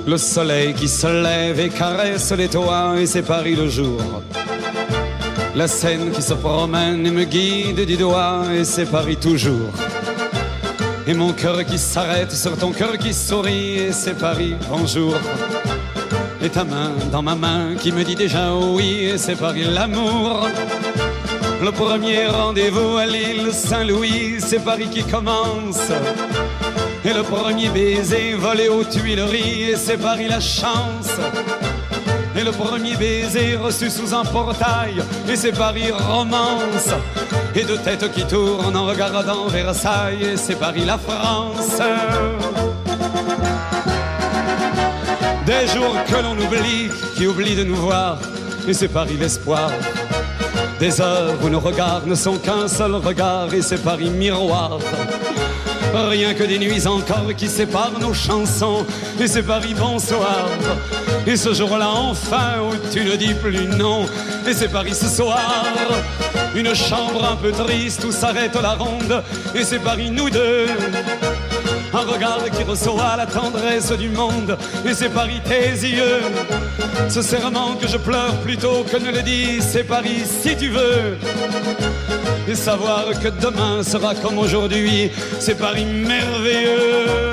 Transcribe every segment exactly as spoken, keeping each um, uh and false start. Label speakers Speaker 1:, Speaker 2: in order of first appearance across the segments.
Speaker 1: Le soleil qui se lève et caresse les toits, et c'est Paris le jour. La Seine qui se promène et me guide du doigt, et c'est Paris toujours. Et mon cœur qui s'arrête sur ton cœur qui sourit, et c'est Paris, bonjour. Et ta main dans ma main qui me dit déjà oui, et c'est Paris l'amour. Le premier rendez-vous à l'île Saint-Louis, c'est Paris qui commence. Et le premier baiser volé aux Tuileries, et c'est Paris la chance. Et le premier baiser reçu sous un portail, et c'est Paris romance. Et deux têtes qui tournent en regardant Versailles, et c'est Paris la France. Des jours que l'on oublie, qui oublient de nous voir, et c'est Paris l'espoir. Des heures où nos regards ne sont qu'un seul regard, et c'est Paris miroir. Rien que des nuits encore qui séparent nos chansons, et c'est Paris bonsoir. Et ce jour-là enfin où tu ne dis plus non, et c'est Paris ce soir. Une chambre un peu triste où s'arrête la ronde, et c'est Paris nous deux. Un regard qui reçoit la tendresse du monde, et c'est Paris tes yeux. Ce serment que je pleure plutôt que ne le dis, c'est Paris si tu veux. Et savoir que demain sera comme aujourd'hui, c'est Paris merveilleux.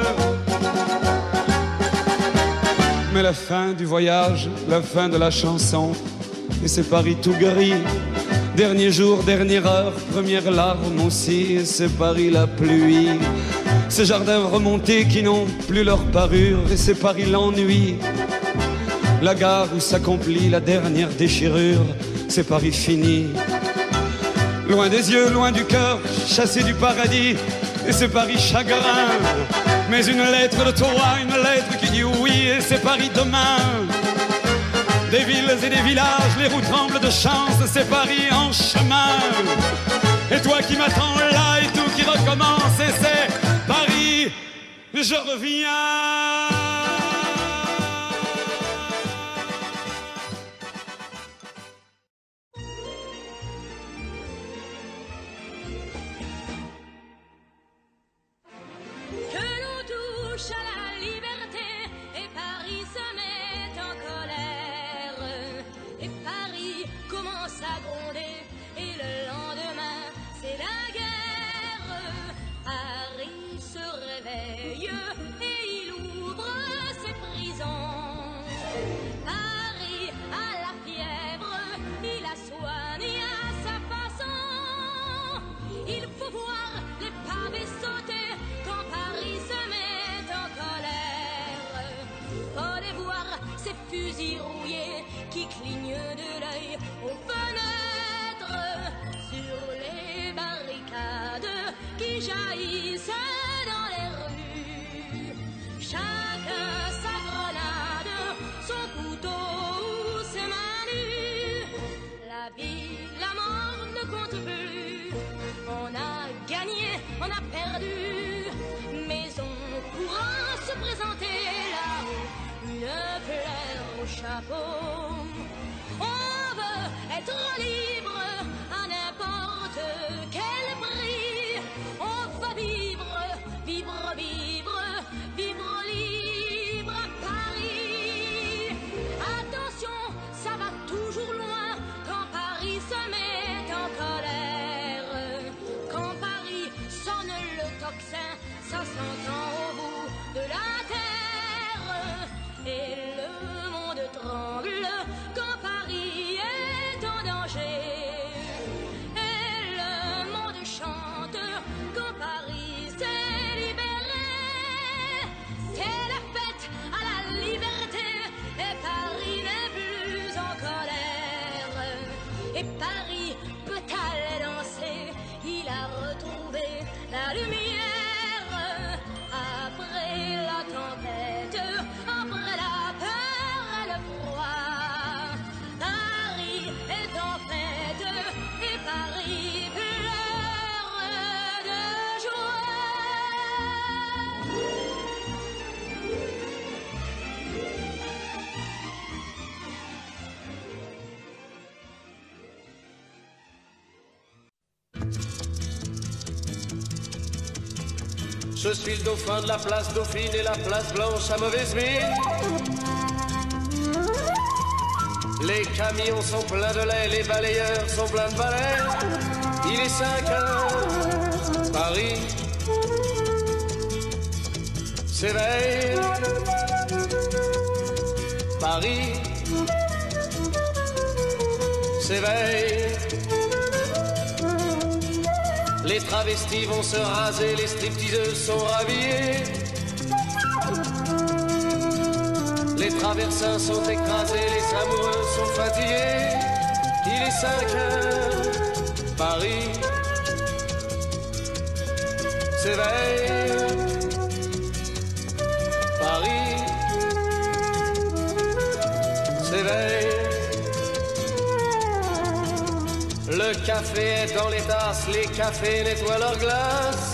Speaker 1: Mais la fin du voyage, la fin de la chanson, et c'est Paris tout gris. Dernier jour, dernière heure, première larme aussi, et c'est Paris la pluie. Ces jardins remontés qui n'ont plus leur parure, et c'est Paris l'ennui. La gare où s'accomplit la dernière déchirure, c'est Paris fini. Loin des yeux, loin du cœur, chassé du paradis, et c'est Paris chagrin. Mais une lettre de toi, une lettre qui dit oui, et c'est Paris demain. Des villes et des villages, les roues tremblent de chance, c'est Paris en chemin. Et toi qui m'attends là, et tout qui recommence, et c'est Paris, je reviens.
Speaker 2: À la liberté, et Paris se met en colère, et Paris commence à gronder, et le lendemain c'est la guerre. Paris se réveille et il ouvre ses prisons. Paris a la fièvre, il la soigne à sa façon. Il faut voir les pavés sauter quand Paris se met en colère. Faut les voir ces fusils rouillés qui clignent de l'œil aux fenêtres, sur les barricades qui jaillissent dans les rues. Chacun sa grenade, son couteau ou ses mains nues. La vie, la mort ne compte plus. On a gagné, on a perdu, mais on pourra se présenter là-haut, une fleur au chapeau. On veut être libre à n'importe quel prix. On va vivre, vivre, vivre, vivre libre à Paris. Attention, ça va toujours loin quand Paris se met en colère. Quand Paris sonne le tocsin, ça s'entend au bout de la terre, et le monde tremble.
Speaker 3: Je suis le dauphin de la place Dauphine et la place Blanche à mauvaise mine. Les camions sont pleins de lait, les balayeurs sont pleins de balais. Il est cinq heures, Paris s'éveille. Paris s'éveille. Les travestis vont se raser, les stripteaseuses sont rhabillées. Les traversins sont écrasés, les amoureux sont fatigués. Il est cinq heures, Paris s'éveille. Paris s'éveille. Le café est dans les tasses, les cafés nettoient leurs glaces.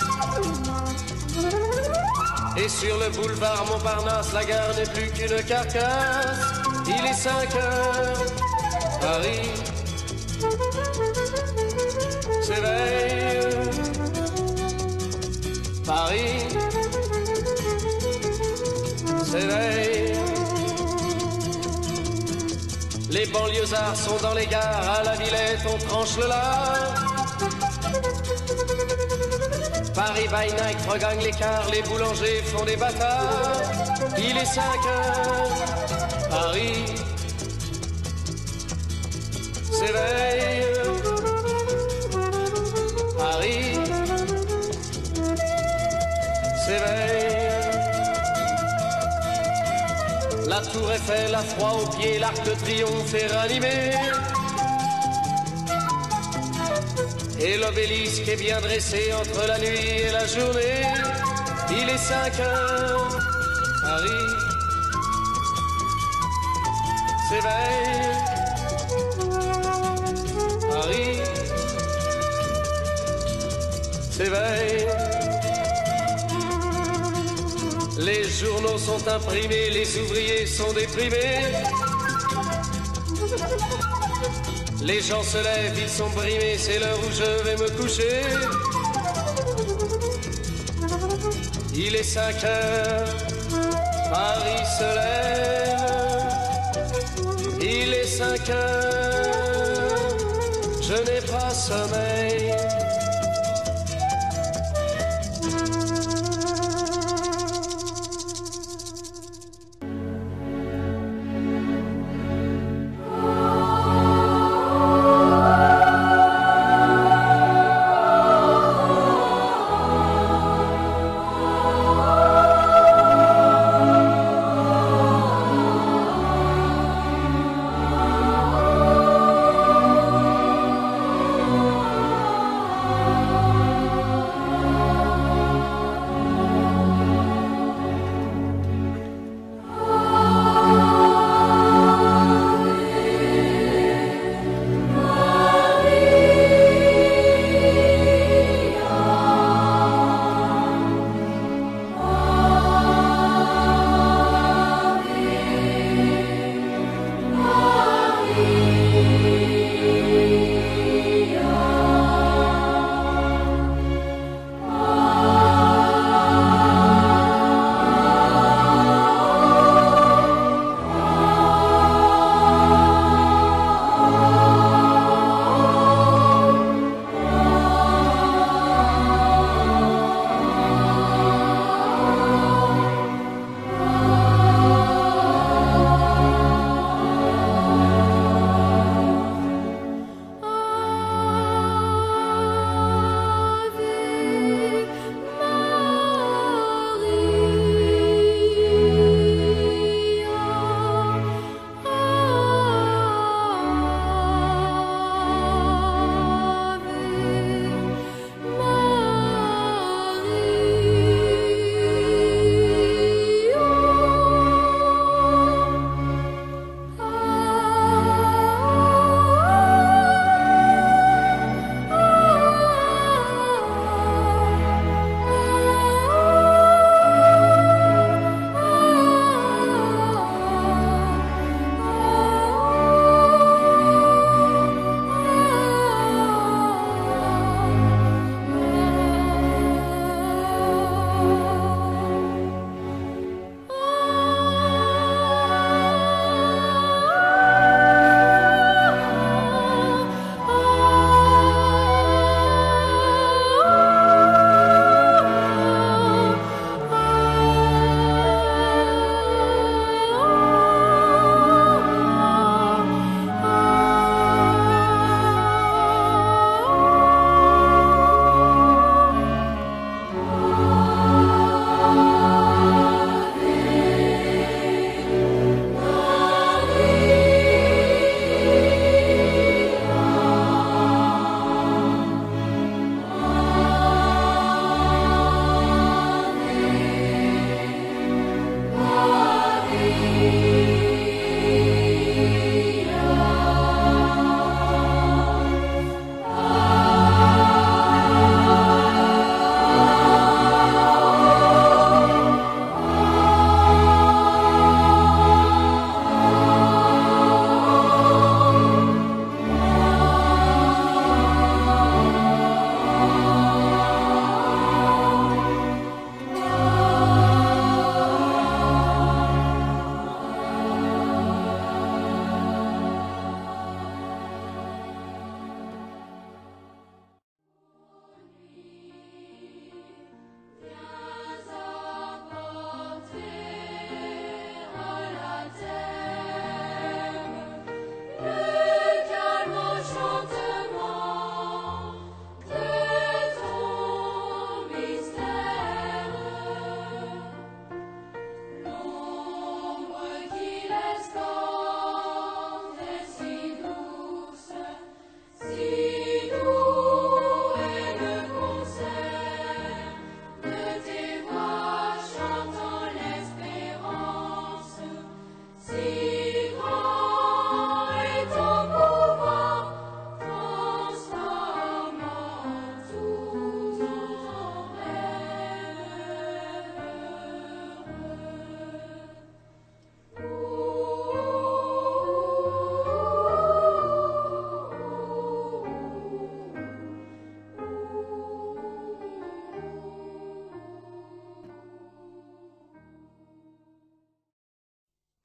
Speaker 3: Et sur le boulevard Montparnasse, la gare n'est plus qu'une carcasse. Il est cinq heures, Paris s'éveille. Paris s'éveille. Les banlieusards sont dans les gares, à la Villette on tranche le lard. Paris by night regagne l'écart, les boulangers font des bâtards. Il est cinq heures, Paris s'éveille. Paris s'éveille. La tour Eiffel a froid aux pieds, l'arc de triomphe est ranimé. Et l'obélisque est bien dressé entre la nuit et la journée. Il est cinq heures, Paris s'éveille. Paris s'éveille. Les journaux sont imprimés, les ouvriers sont déprimés. Les gens se lèvent, ils sont brimés, c'est l'heure où je vais me coucher. Il est cinq heures, Paris se lève. Il est cinq heures, je n'ai pas sommeil.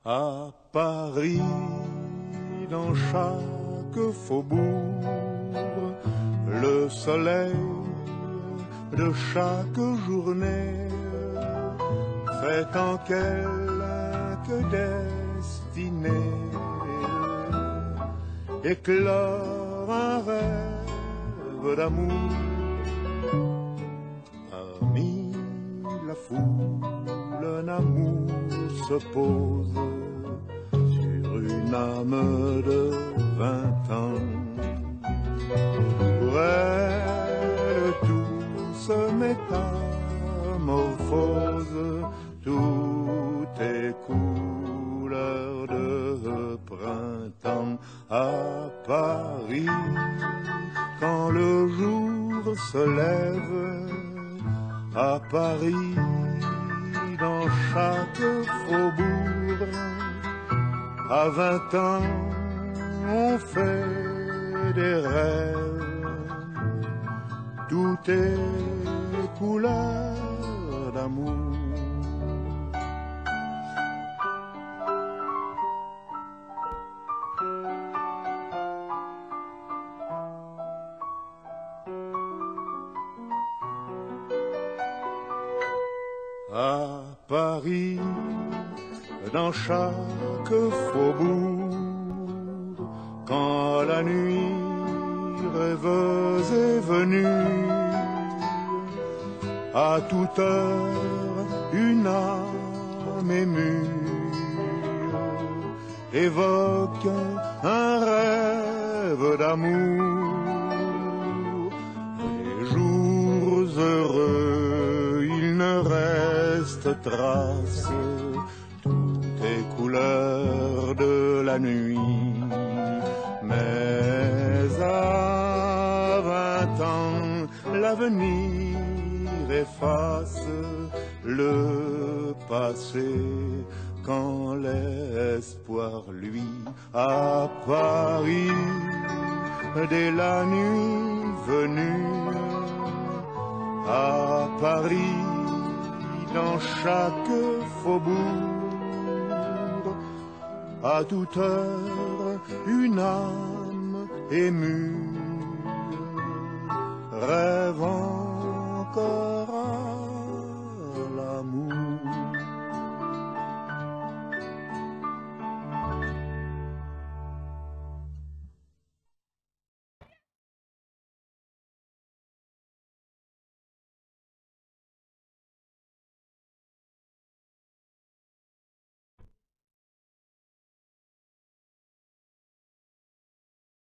Speaker 4: À Paris, dans chaque faubourg, le soleil de chaque journée fait en quelque destinée éclore un rêve d'amour. Parmi la foule, un amour se pose sur une âme de vingt ans. Pour elle, tout se métamorphose, tout est couleur de printemps. À Paris, quand le jour se lève, à Paris, dans chaque faubourg, à vingt ans, on fait des rêves, tout est couleur d'amour. À Paris, dans chaque faubourg, quand la nuit rêveuse est venue, à toute heure une âme émue évoque un rêve d'amour. Les jours heureux, il ne reste trace, tout est couleur de la nuit. Mais à vingt ans, l'avenir efface le passé quand l'espoir, lui, à Paris, dès la nuit venue, à Paris, dans chaque faubourg, à toute heure, une âme émue rêve encore